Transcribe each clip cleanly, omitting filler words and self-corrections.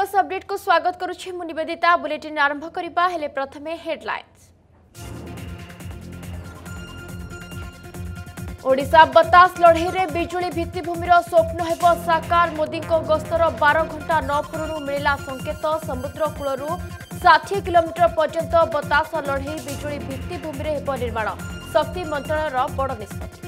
बतास अपडेट को स्वागत करुछि मु निवेदिता। बुलेटिन आरंभ करिबा हेले प्रथमे हेडलाइंस। ओडिशा बतास लड़ाई रे बिजुली भित्तिभूमिर स्वप्न हेब साकार। मोदी को गस्तर 12 घंटा न पूर्ण मिला संकेत। समुद्र कूलरू 60 किलोमीटर पर्यंत बतास लड़ाई बिजुली भित्तिभूमि रे हेब निर्माण। शक्ति मंत्रालयर बड़ निष्पत्ति।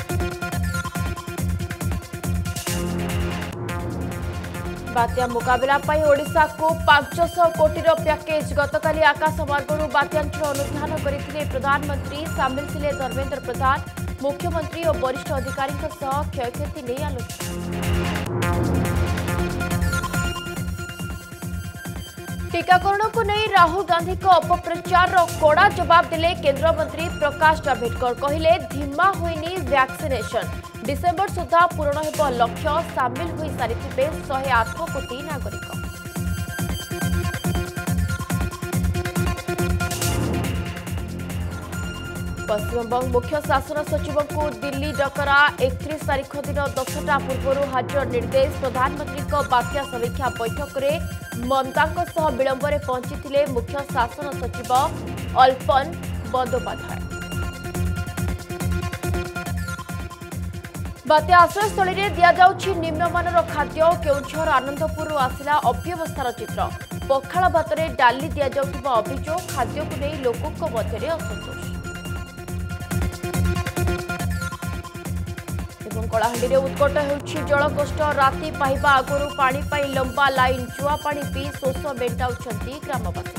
बात्या मुकाबला ओडिशा को 500 कोटीर पैकेज। गतकाली आकाशमार्गरू बात्यांचल अनुधान करथिले प्रधानमंत्री। सामिल थिले धर्मेंद्र प्रधान, मुख्यमंत्री और वरिष्ठ अधिकारी क्षयक्षति नहीं आलोचना। टीकाकरण को नहीं राहुल गांधी को अपप्रचार कड़ा जवाब दिले केंद्र मंत्री प्रकाश जावड़ेकर। कहिले धीमा होइनी वैक्सीनेशन। डिसेंबर सुधा पूर्ण हेब लक्ष्य। सामिल होई सारिथिबे 108 कोटी नागरिक। पश्चिमबंग मुख्य शासन सचिव को दिल्ली डकरा। 31 तारीख दिन 10टा पूर्व हाजर निर्देश। प्रधानमंत्री बात्या समीक्षा बैठक में ममता विलंबरे पहुंची मुख्य शासन सचिव अल्पन बंदोपाध्याय। बात्या आश्रयस्थली में दिजाउछि निम्नमानर खाद्य। केउझर आनंदपुर आसिला अव्यवस्थार चित्र। पखाल भात में डाली दिजाउथिबा अभियोग। खाद्य को नहीं लोकों मध्य असंतोष। कलाहांडी उत्कट होउछि जलकष्ट। राति पाइबा आगुरु पानी पाई लंबा लाइन। जुआ पानी पी शोष मेटाउछंती ग्रामवासी।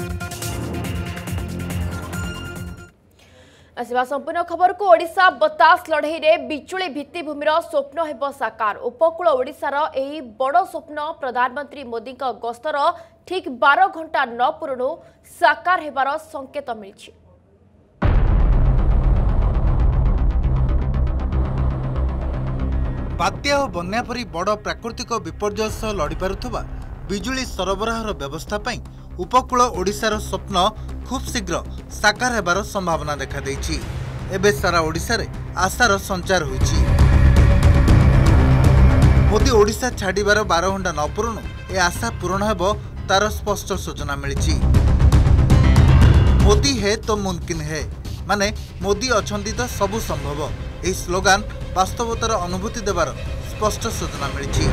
आसिबा संपूर्ण खबर को। ओडिशा बतास लड़ाई रे बिजुली भित्तिभूमिर स्वप्न हेब साकार। उपकूल ओडिशार एही बड़ स्वप्न प्रधानमंत्री मोदी गस्तर ठीक 12 घंटा न पूर्ण साकार हेबार संकेत मिलिछि। बात्या और बन्या परी बड़ प्राकृतिक विपर्यय सह लड़ी पारुथबा बिजुली सरबराहर व्यवस्था पई उपकूल ओडिशार स्वप्न खूब शीघ्र साकार हेबार संभावना देखा देइछि। एबे सारा ओडिशा रे आशार संचार होइछि। मोदी ओडिशा छाड़ीबार 12 घंटा न पूर्ण ए आशा पूर्ण हेबो तार स्पष्ट सूचना मिलिछि। मोदी है तो मुमकिन है, माने मोदी अछंती तो सबु संभव। यह स्लोगान वास्तवतार अनुभूति देवार स्पष्ट सूचना मिली।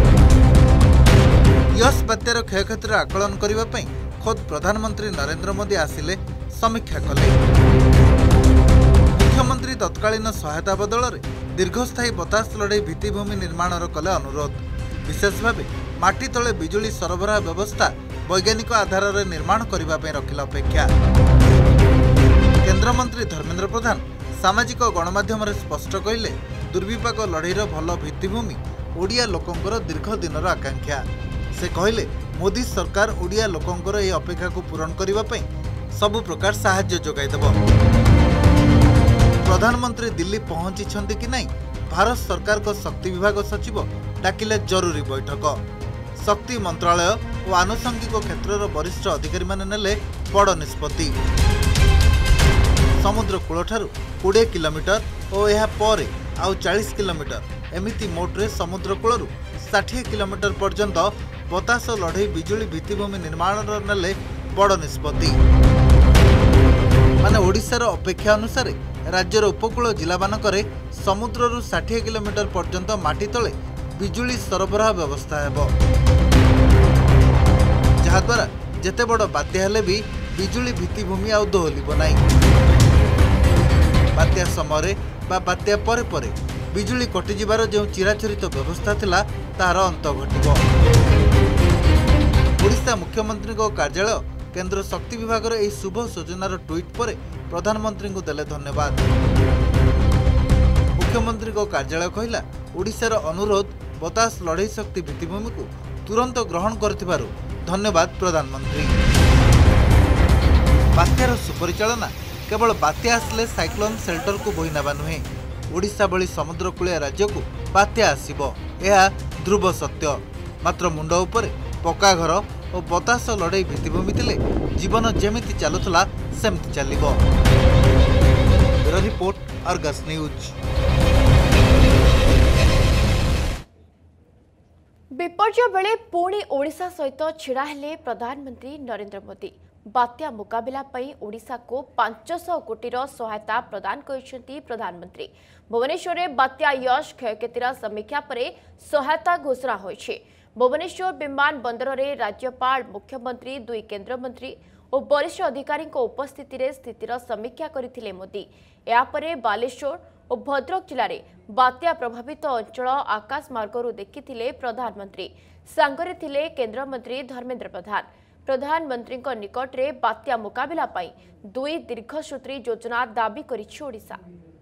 यस बात्यार क्षयक्षतिर आकलन करने खोद प्रधानमंत्री नरेंद्र मोदी आसिले समीक्षा कले। मुख्यमंत्री तत्कालीन सहायता बदल में दीर्घस्थायी बतास लड़ाई भित्तिभूमि निर्माण कले अनुरोध। विशेष भाव माटी तले बिजुली सरबराह व्यवस्था वैज्ञानिक आधार में निर्माण करने रखिला अपेक्षा। केंद्रमंत्री धर्मेंद्र प्रधान सामाजिक गणमाध्यम स्पष्ट कहले दुर्विपाक लड़ाईर भल भित्तिभूमि ओडिया लोकंकर दीर्घ दिनर आकांक्षा। से कहले मोदी सरकार ओडिया लोकंकर यह अपेक्षा को पूरण करने सबु प्रकार साहाय्य जोगाइदेव। प्रधानमंत्री दिल्ली पहुंची कि नहीं भारत सरकार को शक्ति विभाग सचिव डाकिले जरूरी बैठक। शक्ति मंत्रालय और आनुषंगिक क्षेत्र वरिष्ठ अधिकारी माने नेले बड़ निष्पत्ति। समुद्र कूल ठारू 20 किलोमीटर और यह पर आउ 40 किलोमीटर एमिति मोटरे समुद्र कूलरू 60 किलोमीटर पर्यंत बतास लड़ाई बिजुली भित्तिभूमि निर्माण नेले बड़ निष्पत्ति। माने ओडिशार अपेक्षा अनुसार राज्यर उपकूल जिला मानकरे समुद्ररू 60 किलोमीटर पर्यंत माटी तले बिजुली सरबराह व्यवस्था हेब, जहाद्वारा जेते बड़ बात्या हेले भी बिजुली भित्तिभूमि आउ दोहलिब नाही। बात्या समय बा बात्या परे परे बिजुली कटिजिबार जो चिराचरित व्यवस्था थिला तार अंत घटिबो। ओडिशा मुख्यमंत्री कार्यालय केंद्र शक्ति विभाग एही शुभ सूचनार ट्वीट पर प्रधानमंत्री को देले धन्यवाद। मुख्यमंत्री कार्यालय कहला ओडिशार अनुरोध बतास लड़ाई शक्ति भित्तिभूमि को तुरंत ग्रहण करथिबारु धन्यवाद प्रधानमंत्री। बात्यार सुपरिचालना केवल बात्या आसले साइक्लोन शेल्टर को बोही नेबा नुहे। ओडिशा भली समुद्रकूलिया राज्य को बात्या आसिबो यह ध्रुव सत्य। मात्र मुंड उपरे पक्का घर और बतास लड़ाई भित्तिभूमि थिले जीवन जेमिति चलुथला सेमति चलिबो। Bureau report, Argus news. विपर्य बेले पुणी ओडिशा सहित छिड़ा हेले प्रधानमंत्री नरेंद्र मोदी। बात्या मुकाबला पई ओडिशा को 500 कोटीर सहायता प्रदान करिसेंती प्रधानमंत्री। भुवनेश्वर में बात्या यश क्षयक्षतिर समीक्षा परे सहायता घोषणा होइछे। भुवनेश्वर विमान बंदर में राज्यपाल, मुख्यमंत्री, दुई केंद्र मंत्री और वरिष्ठ अधिकारी उपस्थिति रे स्थितिर समीक्षा करथिले मोदी। यापरे बालेश्वर और भद्रक जिले में बात्या प्रभावित अंचल आकाश मार्गरू देखिथिले प्रधानमंत्री। सांगरे थिले केंद्र मंत्री धर्मेंद्र प्रधान। प्रधानमंत्री निकट में बात्या मुकाबला पई दुई दीर्घसूत्री योजना दाबी करिछि ओडिशा।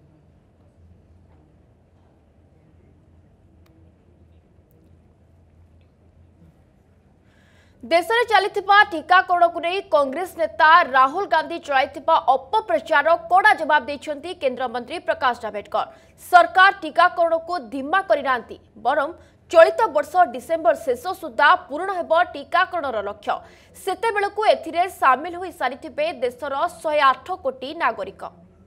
देश में चलता टीकाकरण को नहीं कांग्रेस नेता राहुल गांधी चलाइथिबा अपप्रचार कड़ा जवाब देछंती केंद्र मंत्री प्रकाश जावड़ेकर। सरकार टीकाकरण को धीमा करिनांती, बरं चलित वर्ष डिसेम्बर शेष सुधा पूर्ण हेब टीकाकरण लक्ष्य। सेतेबेलकु एथिरे सामिल होई सारिथिबे देशर 108 कोटी नागरिक।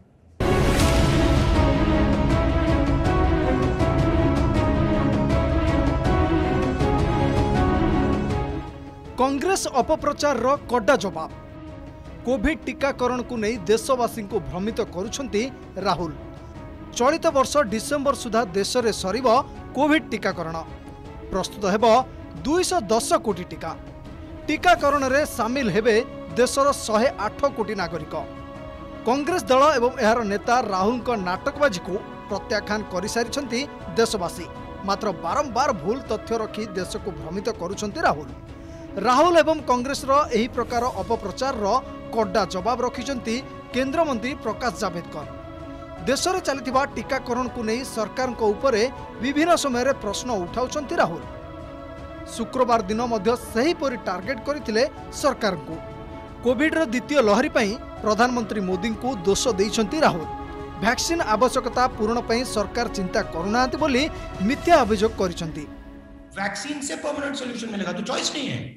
कांग्रेस अपप्रचार कड़ा जवाब। कोविड टीकाकरण को नहीं देशवासी को भ्रमित करुछंती राहुल। चलित वर्ष डिसेम्बर सुधा देश में सरिब कोविड टीकाकरण। प्रस्तुत हेब 210 कोटी टीका। टीकाकरण रे सामिल हेबे देशर 108 कोटी नागरिक। कांग्रेस दल एवं एहार नेता राहुल का नाटकबाजी को प्रत्याख्यान कर सारी देशवासी। मात्र बारंबार भूल तथ्य रखी देश को भ्रमित करुछंती राहुल एवं कांग्रेस एही प्रकार अपप्रचार कड़ा जवाब रखिछंती केंद्र मंत्री प्रकाश जावड़ेकर। देश में चलता टीकाकरण को नहीं सरकार को उपरे विभिन्न समय प्रश्न उठाउछंती राहुल। शुक्रवार दिन मध्य सही परि टार्गेट करथिले सरकार को। कोविड द्वितीय लहरी पई प्रधानमंत्री मोदी को दोष देइछंती राहुल। वैक्सीन आवश्यकता पूरण पई सरकार चिंता करुनांती बोली मिथ्या अभियोग करिछंती। वैक्सीन से परमानेंट सॉल्यूशन मिलेगा तो चॉइस नहीं है।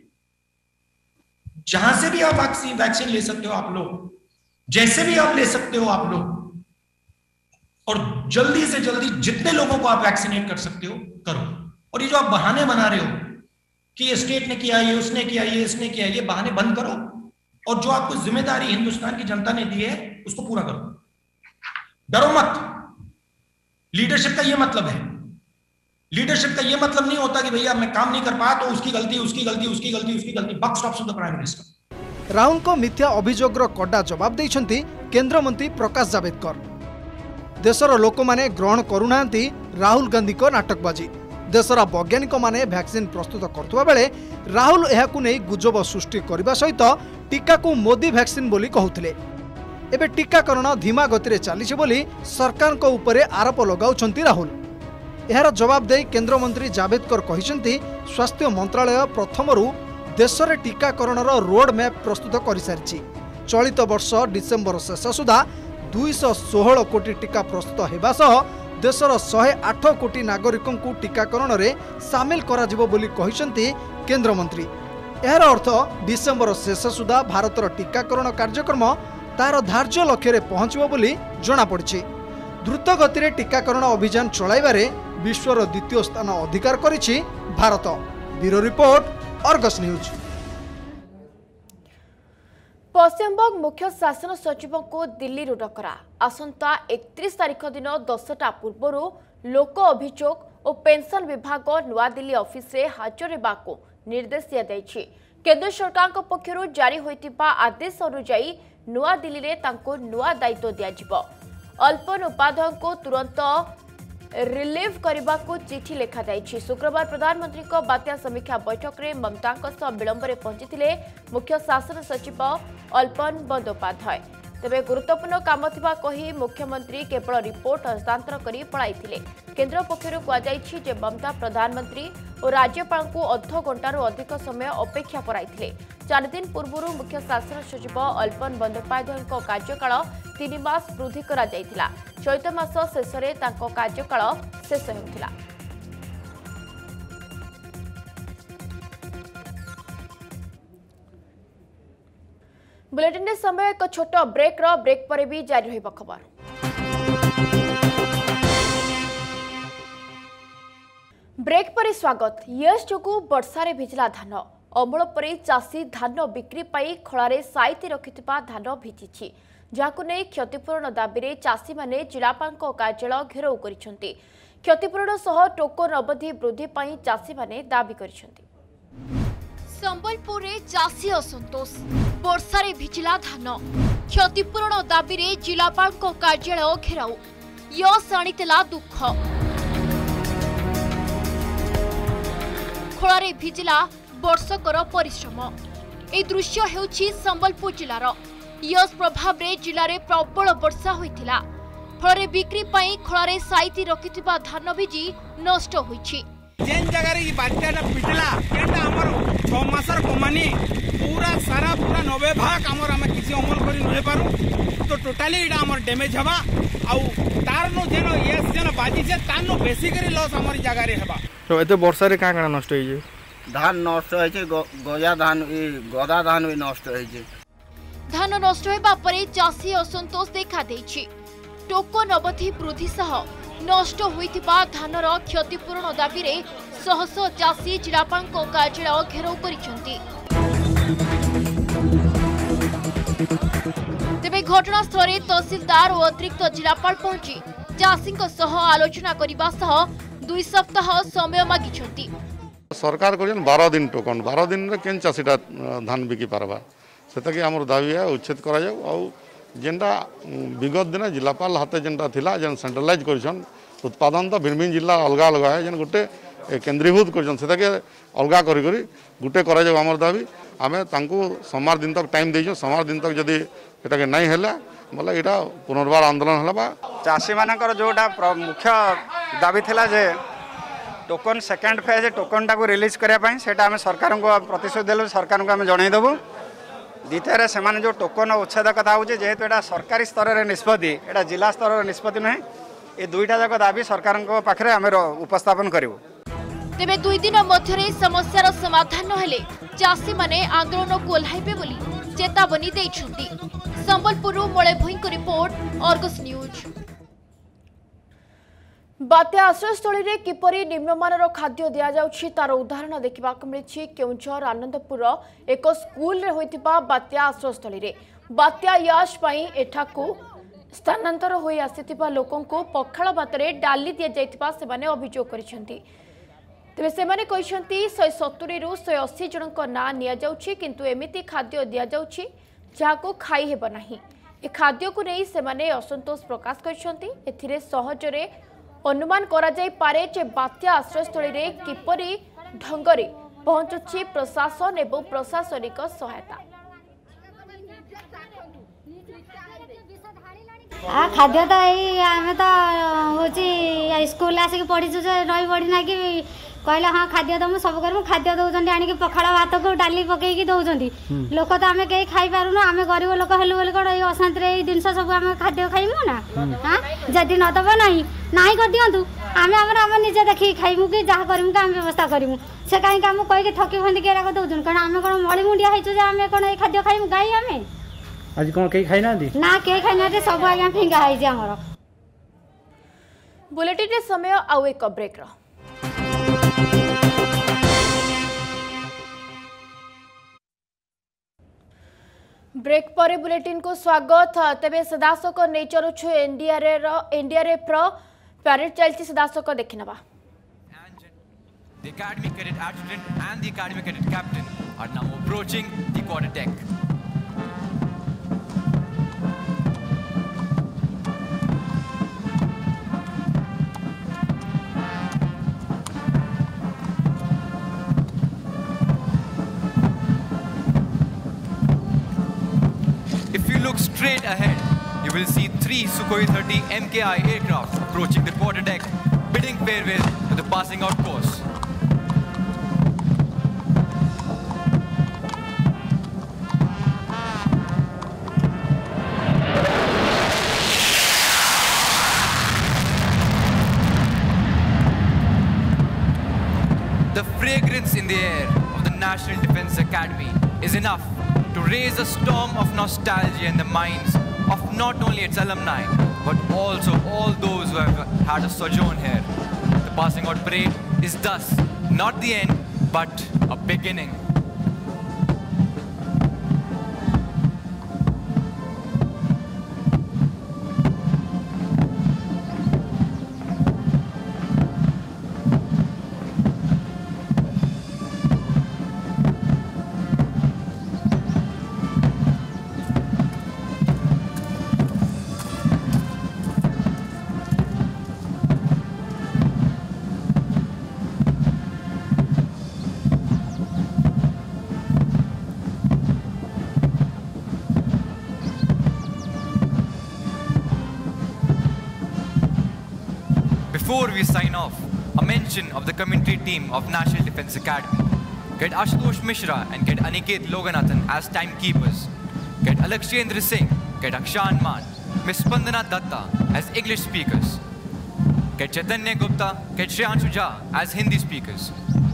जहां से भी आप वैक्सीन ले सकते हो आप लोग, जैसे भी आप ले सकते हो आप लोग, और जल्दी से जल्दी जितने लोगों को आप वैक्सीनेट कर सकते हो करो। और ये जो आप बहाने बना रहे हो कि ये स्टेट ने किया, ये उसने किया, ये इसने किया, ये बहाने बंद करो और जो आपको जिम्मेदारी हिंदुस्तान की जनता ने दी है उसको पूरा करो। डरो मत। लीडरशिप का ये मतलब है। लीडरशिप का यह मतलब नहीं होता कि भैया मैं काम नहीं कर पाया तो उसकी गलती, उसकी गलती, उसकी गलती, उसकी गलती। Buck stops of the prime minister. Rahul को मिथ्या अभियोगर कड़ा जवाब देइछंती केंद्र मंत्री प्रकाश जावड़ेकर। देशर लोक माने ग्रहण करुनांती राहुल गांधी को नाटकबाजी। देशर वैज्ञानिक माने वैक्सीन प्रस्तुत करथुवा बेले राहुल एहाकु नै गुजब सृष्टि करबा सहित टीका को मोदी वैक्सीन बोली कहउथिले। एबे टीकाकरण धीमा गति रे चलीछि बोली सरकार को ऊपर आरोप लगाउछंती राहुल। यार जवाब दे केंद्र मंत्री जावड़ेकर कहिसेंती स्वास्थ्य मंत्रालय प्रथमरु देश में टीकाकरण रोड मैप प्रस्तुत कर सारी। चलित वर्ष डिसेम्बर शेष सुधा 216 कोटी टीका प्रस्तुत होगा सह देशर 108 कोटी नागरिकों को टीकाकरण में सामिल करा जिवो बोली कहिसेंती केंद्र मंत्री। यार अर्थ डिसेम्बर शेष सुधा भारतर टीकाकरण कार्यक्रम तार धार्य लक्ष्य रे पहुंचबो बोली जना पड़िछि। द्रुत गति रे टीकाकरण अभियान चलाइबारे विश्वर द्वितीय स्थान अधिकार करिछि Bharat. Bureau report, Argus news. Paschimbanga मुख्य शासन सचिव को दिल्ली डकरा। आसंता 31 तारिख दिन 10टा पूर्व लोक अभियोग और पेंशन विभाग नुआ दिल्ली ऑफिस रे हाजर हेबाकू निर्देश दिया। केंद्र सरकार पक्षर जारी होइतिबा आदेश अनुसार नुआ दिल्ली रे तांको नुआ दायित्व दिया। अल्पन उपाध्याय को तुरंत रिलीव करने को चिठी लिखा जाइछि। शुक्रवार प्रधानमंत्री को बात्या समीक्षा बैठक में ममता विलंब पहुंची मुख्य शासन सचिव अल्पन बंदोपाध्याय। तेबे गुरुत्वपूर्ण काम थिबा कही मुख्यमंत्री केवल रिपोर्ट हस्तांतर करी पळाइथिले। केंद्र पक्षर कहुଯାଇଛି जे ममता प्रधानमंत्री और राज्यपाल को अर्ध घंटारू अधिक समय अपेक्षा कराइथिले। 4 दिन पूर्व मुख्य शासन सचिव अल्पन बंदोपाध्याय कार्यकाल 3 मास वृद्धि करा जायतिला। चलित मास शेष में तांको कार्यकाल शेष होउथिला। बुलेटिन समय एक छोट ब्रेक पर भी जारी रहिबा खबर। ब्रेक पर स्वागत। यश जोगु वर्षारे भिजला धान अमल पर चाषी धान बिक्री पाई खलारे साइती रखिथिबा धान भिजिछि, जाहाकु नै क्षतिपूरण दाबी चाषी माने जिलापाल कार्यालय घेराव करिसेंति। क्षतिपूरण सह टोकन अवधि वृद्धि पाई चाषी माने दाबी करिसेंति। संबलपुर रे चाषी असंतोष, वर्षारे भिजिला धान क्षतिपूरण दाबी जिलापाल कार्यालय घेराव। यश आनितेला दुख, खलारे भिजिला वर्षकर परिश्रम। ए दृश्य हेउछि संबलपुर जिलार। यश प्रभाव रे जिले में प्रबल वर्षा होइथिला, फल बिक्री पाई खलारे साइती रखिथिबा धान भिजी नष्ट होइछि। जेन जगह रे बात्याटा पिटला केटा हमर 6 मासर कमानी पूरा सारा पूरा 90 भाग हमर हम किसी अमल करि नले पारू, तो टोटली इडा हमर डैमेज हबा आउ तार नो जेनो यस जेनो बाजी से तार नो बेसी करी लॉस हमर जगह रे हबा। तो एते वर्षा रे का नष्ट होई जे? धान नष्ट होई जे, गजा धान गदा धान भी नष्ट होई जे। धान नष्ट होइबा परे चाषी असंतोष देखा देछि। टोकन अवधि वृद्धि सह नष्ट होइथिबा धानर क्षतिपूरण दाबी रे शह शह चाषी जिलापाल कार्यालय घेराव करिसेंति। तेबे घटनास्थल रे तहसीलदार और अतिरिक्त जिलापाल पहुंची चाषी सह आलोचना करबा सह 2 सप्ताह समय मागिछंती। सरकार कहन 12 दिन टोकन, 12 दिन रे केन चासीटा धान बिकी पारबा सेता कि हमर दाबी है उच्छेद करा जाऊ। आ जेनटा विगत दिन जिलापाल हाथे जेनटा थिला जेन सेंट्रलाइज करछन उत्पादन तो भिन्न भिन्न जिला अलग अलग है, जेन गोटे केंद्रीभूत करछन सेता के अलगा करी करी गुटे करा जाऊ। हमर दाबी आमे तांको समार दिन तक टाइम देजो, समार दिन तक जदी एटा के नहीं हैला बोले एटा पुनर्बार आंदोलन हलबा। चाषी मानकर जोटा मुख्य दाबी थिला जे टोकन सेकेंड फेज टोकन टाको रिलीज करिया पई सेटा आमे सरकार को प्रतिश्रुति देलु, सरकार को आमे जणाई देबो। द्वितीय से जो टोकन उच्छेद कथा हो जेहेतु एटा सरकारी स्तर रे निष्पत्ति, एटा जिला स्तर रे निष्पत्ति नहीं, ए दुईटा जाक दाबी सरकार को पाखरे आमे उपस्थापन करिवो। तेबे 2 दिन मध्यरे समस्यार समाधान हेले चाषी माने आंदोलन को ओल्हाइबे बोली चेतावनी दैछुंती। संबलपुर मळे भुईंको रिपोर्ट, अर्गस न्यूज। बात्या आश्रयस्थली रे किपरि निम्नमानर खाद्य दिया जाउछि तार उदाहरण देखा मिली केउंझर आनंदपुर एक स्कूल रे होइतिबा बात्या आश्रयस्थली रे। बात्या याश पई एठाकू स्थानांतर होई आसितिबा लोकंको पखाळ भातरे डाली दिया जाइतिबा सेमाने अभियोग करिसेंती। तेबे सेमाने कहिसेंती 170 रु 180 जनक ना निया जाउछि, किंतु एमिति खाद्य दिया जाउछि जाहाको खाई हेबो नाही। ए खाद्य को नै सेमाने असंतोष प्रकाश करिसेंती। एथिरे सहजरे अनुमान करा जाई पारे जे बात्या आश्रयस्थली रे किपरि ढंगरे पहुंचुछि प्रशासन एवं प्रशासनिक सहायता। खाद्य तो आम तो हूँ स्कूल आसिक पढ़ीचु रही पड़ी ना कि कहले हाँ खाद्य दमु सब करूँ, खाद्य दौरान आनिक पखाड़ भात को डाली पकईकी दौरान लोक तो आम कहीं खाई पारूनु। आम गरीब लोक हेलु बोली कौन अशांति जिन सब आम खाद्य खाइमु ना? हाँ जदि नदब ना कर दिंतु आम आम निजे देखिए खाइमु कि जहाँ करूँ आम व्यवस्था करूँ। से कहीं आम कहीकि थकी फंदिक दौन कारण आम कौन मड़ीमुंडिया होइछु आम कौन ये खाद्य खाइमु? गाई आम आज कौन कहीं खाई ना कहीं खाई ना सब आज्ञा फिंगा है आमर। बुलेटिन समय आउ एक ब्रेक। ब्रेक पर बुलेटिन को स्वागत। तेबे सदासक नहीं चलुछु एनडीआरएफ पैरेड चलती सदासक देखि नबा। The Academy Cadet Adjutant and the Academy Cadet Captain are now approaching the quarter deck. If you look straight ahead, you will see 3 Sukhoi 30 MKI aircraft approaching the quarter deck, bidding farewell to the passing out course. The fragrance in the air of the National Defence Academy is enough to raise a storm of nostalgia in the minds of not only its alumni, but also all those who have had a sojourn here. The passing out parade is thus not the end but a beginning. Before we sign off, a mention of the commentary team of National Defence Academy. Get Ashutosh Mishra and get Aniket Loganathan as timekeepers. Get Alakshendra Singh, get Akshan Man, Miss Spandana Datta as English speakers. Get Chaitanya Gupta, get Shreyanshu Jha as Hindi speakers.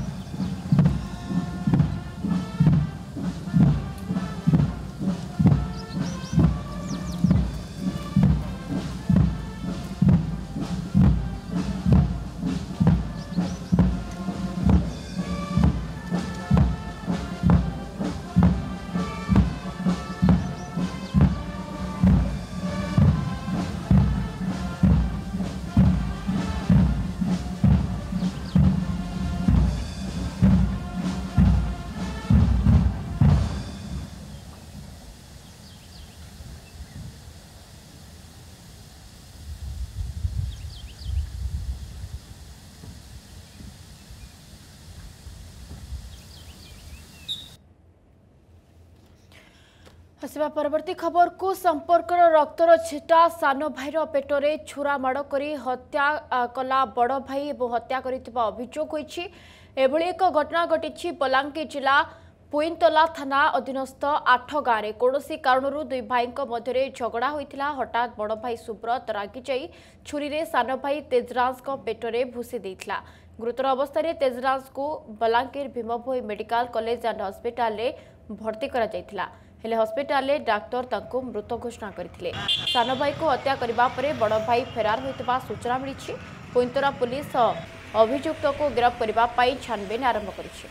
आसवा परवर्ती खबर को संपर्कर रक्तर छिटा सान भाईर पेटरे छुरा माड़ कर हत्या कला बड़ भाई और हत्या करिथिबा अभियोग होईछि। एभली एक घटना घटी बलांगीर जिला पुईनतला थाना अधीनस्थ 8 गाँव में कौनसी कारणरू दुई भाई मध्य झगड़ा होता। हठात बड़ भाई सुब्रत रागी जाई छुरी रे सान भाई तेजराज पेटरे भूसी देइथिला। गुरुतर अवस्था तेजराज को Balangir Bhimbhoi medical college and hospital रे भर्ती करा जायथिला। हेले हॉस्पिटल रे डाक्टर तांको मृत घोषणा करथिले। सान भाई को हत्या करिबा परे बड़ भाई फेरार होइतबा सूचना मिलिछि। पुईनतला पुलिस अभियुक्त को गिरफ्त करिबा पई छानबीन आरंभ करिछि।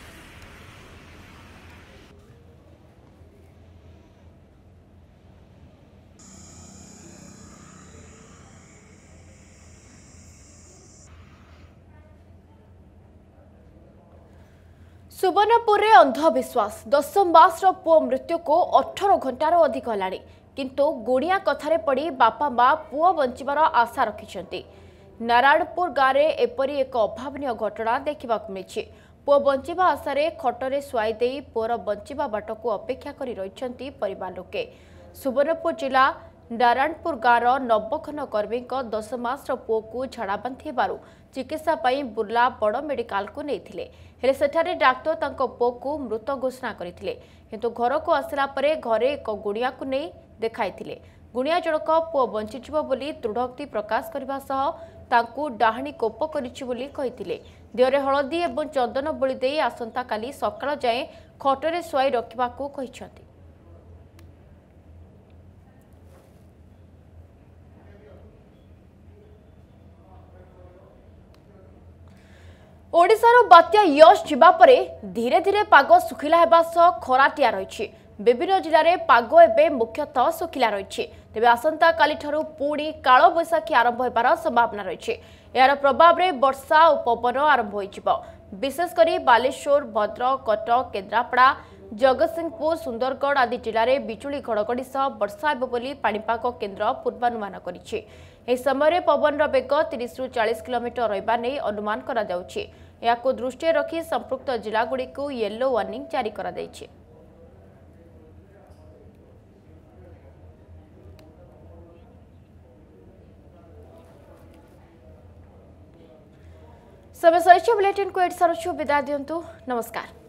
सुवर्णपुर रे अंधविश्वास 10 मासर पुओ मृत्यु को 18 घंटार अधिक हेलाणी किंतु गुड़िया कथारे पड़ी बापा माँ पुओ बंचिबार आशा रखिछंती। नारायणपुर गाँव में एपरी एक अभावनीय घटना देखा मिली। पुओ बंचिबा आशारे खटरे शुआई देई पुओर बंचिबा बाट को अपेक्षा करी रहिछंती परिवार लोके। सुवर्णपुर जिला नारायणपुर गाँव नवखन कर्मी 10 मासर पुओ को झाड़ा बांधि चिकित्सा पाई बुर्ला बड़ मेडिकल को नहीं हेले सेठारे डाक्टर तांको पुओ को मृत घोषणा करथिले। किंतु घर को आसला परे घरे एक गुड़िया को नहीं देखाइथिले। गुड़िया जनक पुओ बंचिजिबो बोली दृढ़ोक्ति प्रकाश करबा सह तांको डाहाणी कोप करिछि बोली कहिथिले। देहरे हळदी एवं चंदन बोली देई आसंता काली सकाळ जाए खटरे शुआई रखिबाकू कहिछंती। ओडिशार बात्या यश जीवा परे धीरे धीरे पाग सुखिला हेबा सह खराटिया रहिछि। विभिन्न जिले में पाग एवं मुख्यतः सुखिला रही। तेज आसंता काली ठारू पुणी काल बैशाखी आरंभ होबार संभावना रही। यार प्रभाव में वर्षा और पवन आरंभ हो विशेषकर बालेश्वर भद्रक कटक केन्द्रापड़ा जगतसिंहपुर सुंदरगढ़ आदि जिले में बिजुली घड़घड़ी सह वर्षा हेब बोली पाणीपाग केन्द्र पूर्वानुमान करिछि। एही समय पवन बेग 30 ରୁ 40 किलोमीटर रहिबा नै अनुमान करा जाउछि। याको दृष्टि रखी संपृक्त जिलागुड़ी को येलो वार्निंग जारी करा दैछि। समय सरिछि बुलेटिन को एड सरछु विदा दियंतु। नमस्कार।